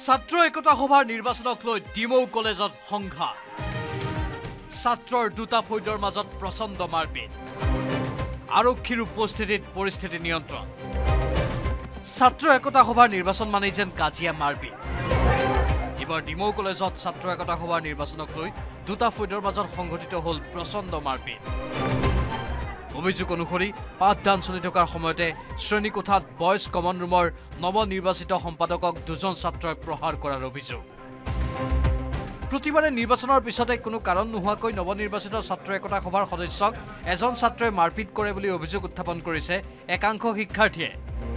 ছাত্ৰ একতা সভাৰ নিৰ্বাচনক লৈ ডিমৌ কলেজত সংঘাত ছাত্ৰৰ দুটা ফৈদৰ মাজত প্ৰচণ্ড মাৰপিট আৰক্ষীৰ উপস্থিতিত পৰিস্থিতি নিয়ন্ত্ৰণ ছাত্ৰ একতা সভাৰ নিৰ্বাচন মানে যেন কাজিয়া মাৰপিট এবাৰ ডিমৌ কলেজত ছাত্ৰ একতা সভাৰ নিৰ্বাচনক লৈ দুটা ফৈদৰ মাজত সংঘটিত হ'ল প্ৰচণ্ড মাৰপিট অভিযোগ অনুসৰি পাঠদান চলি থকাৰ সময়তে শ্ৰেণীকোঠাত বয়জ কমন ৰুমৰ নৱনিৰ্বাচিত সম্পাদকক দুজন ছাত্ৰই প্ৰহাৰ কৰাৰ অভিযোগ প্ৰতিবাৰে নিৰ্বাচনৰ পিছতে কোনো কাৰণ নোহোৱাকৈ নৱনিৰ্বাচিত ছাত্ৰ একতা সভাৰ সদস্যক এজন ছাত্ৰই মাৰপিট কৰে বুলি অভিযোগ উত্থাপন কৰিছে একাংশ শিক্ষাৰ্থীয়ে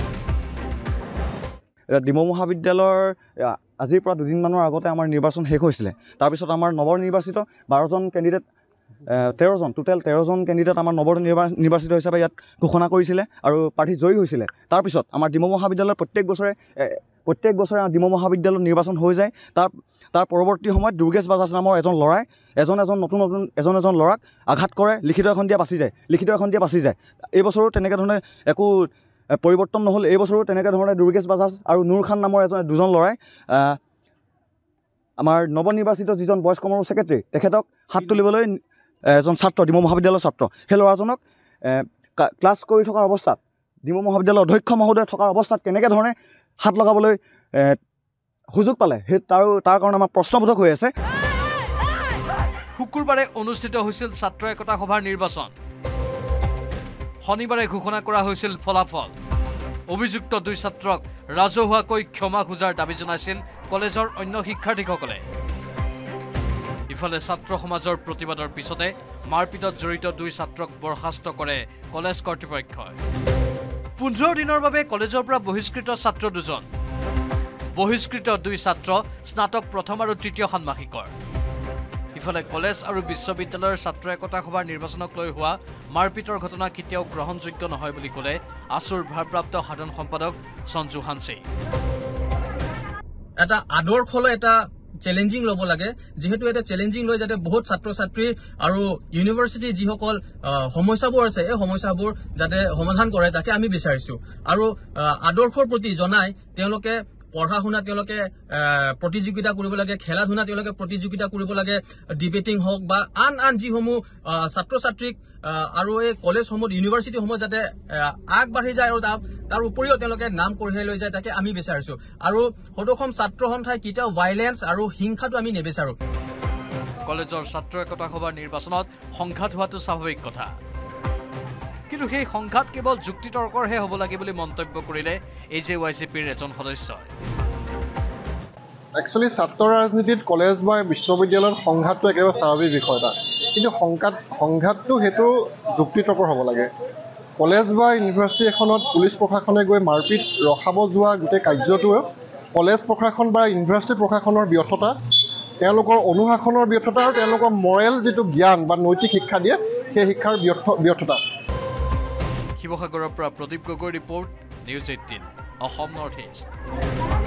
ডিমৌ মহাবিদ্যালয়ৰ আজিৰ পৰা দুদিনমানৰ আগতে আমাৰ নিৰ্বাচন শেষ হৈছিলে তাৰপিছত আমাৰ নৱনিৰ্বাচিত 12জন কেণ্ডিডেট 13জন টোটেল 13জন কেণ্ডিডেট আমাৰ নৱনিৰ্বাচিত হিচাপে ইয়াত ঘোষণা কৰিছিলে আৰু প্ৰাৰ্থী জয়ী হৈছিলে তাৰপিছত আমাৰ ডিমৌ মহাবিদ্যালয়ৰ প্ৰত্যেক বছৰে ডিমৌ মহাবিদ্যালয়ত নিৰ্বাচন হৈ যায় তাৰ পৰৱৰ্তী সময়ত দুৰ্গেশ বাজাজ নামৰ এজন ল'ৰাই এজন ল'ৰাক আঘাত কৰে লিখিত এখন দিয়া বাচি যায় এই বছৰো তেনেকৈ ধৰণে একো পৰিৱৰ্তন নহ'ল এই বছৰো তেনেকৈ ধৰণে দুৰ্গেশ বাজাজ আৰু নুৰ খান নামৰ দুজন ল'ৰাই আমাৰ নৱনিৰ্বাচিত যিজন বয়জ কমৰ ছেক্ৰেটাৰী তেখেতক হাত তুলিবলৈ এজন ছাত্ৰ ডিমৌ মহাবিদ্যালয়ৰ ছাত্ৰ সেই ল'ৰাজনক ক্লাছ কৰি থকাৰ অৱস্থাত ডিমৌ মহাবিদ্যালয়ৰ অধ্যক্ষ মহোদয় থকাৰ অৱস্থাত কেনেকৈ ধৰণে হাত লগাবলৈ সুযোগ পালে সেই তাৰ কাৰণে আমাৰ প্ৰশ্নবোধক হৈ আছে শুকুৰবাৰে অনুষ্ঠিত হৈছিল ছাত্ৰ একতা সভাৰ নিৰ্বাচন শনিবাৰে ঘোষণা কৰা হৈছিল ফলাফল অভিযুক্ত দুই ছাত্ৰক ৰাজহুৱাকৈ ক্ষমা খোজাৰ দাবী জনাইছিল কলেজৰ অন্য শিক্ষাৰ্থীসকলে ইফালে ছাত্ৰ সমাজৰ প্ৰতিবাদৰ পিছতে মাৰপিটত জড়িত দুই ছাত্ৰক বৰখাস্ত কৰে কলেজ কৰ্তৃপক্ষই 15 দিনৰ বাবে কলেজৰ পৰা বহিষ্কৃত ছাত্ৰ দুজন বহিষ্কৃত দুই ছাত্ৰ স্নাতক প্ৰথম আৰু তৃতীয় ষান্মাসিকৰ ইফালে কলেজ আৰু বিশ্ববিদ্যালয়ৰ ছাত্ৰ একতা সভাৰ নিৰ্বাচনক লৈ হোৱা মাৰপিটৰ ঘটনা কেতিয়াও গ্ৰহণযোগ্য নহয় বুলি ক'লে আসুৰ ভাৰপ্ৰাপ্ত সাধাৰণ সম্পাদক সঞ্জু হানসি এটা আদৰ্শলৈ এটা চ্যালেঞ্জিং ল'ব লাগে যেহেতু এটা চ্যালেঞ্জিং লৈ যাতে বহুত ছাত্ৰ ছাত্ৰী আৰু ইউনিভাৰ্চিটি যিসকল সমস্যাবোৰ আছে এই সমস্যাবোৰ যাতে সমাধান কৰে তাকে আমি বিচাৰিছো আৰু আদৰ্শৰ প্ৰতি জনাই তেওঁলোকে পঢ়া শুনা তেওঁলোকে প্ৰতিযোগিতা কৰিব লাগে খেলা ধূলা তেওঁলোকে প্ৰতিযোগিতা কৰিব লাগে ডিবেটিং হওক বা আন যিসমূহ ছাত্ৰ ছাত্ৰীক আৰু এই কলেজসমূহ ইউনিভাৰ্চিটিসমূহ যাতে আগবাঢ়ি যায় আৰু তাৰ উপৰিও তেওঁলোকে নাম কঢ়িয়াই লৈ যায় তাকে আমি বিচাৰিছো আৰু সদসম ছাত্ৰ সন্থাই কেতিয়াও ভাইলেন্স আৰু হিংসাটো আমি নিবিচাৰো কলেজৰ ছাত্ৰ একতা সভাৰ নিৰ্বাচনত সংঘাত হোৱাটো স্বাভাৱিক কথা কিন্তু সেই সংঘাত কেৱল যুক্তিতৰ্কৰহে হ'ব লাগে বুলি মন্তব্য কৰিলে AJYCPৰ এজন সদস্যই একচুৱেলি ছাত্ৰ ৰাজনীতিত কলেজ বা বিশ্ববিদ্যালয়ত সংঘাতটো একেবাৰে স্বাভাৱিক বিষয় এটা কিন্তু সংঘাতটো সেইটো যুক্তিতৰ্কৰ হ'ব লাগে কলেজ বা ইউনিভাৰ্চিটি এখনত পুলিচ প্ৰশাসনে গৈ মাৰপিট ৰখাব যোৱা গোটেই কাৰ্যটো কলেজ প্ৰশাসন বা ইউনিভাৰ্চিটি প্ৰশাসনৰ ব্যৰ্থতা তেওঁলোকৰ অনুশাসনৰ ব্যৰ্থতা আৰু তেওঁলোকৰ মৰেল যিটো জ্ঞান বা নৈতিক শিক্ষা দিয়ে সেই শিক্ষাৰ ব্যৰ্থতা শিৱসাগৰৰ পৰা Pradip Gogoi report news 18 Assam north east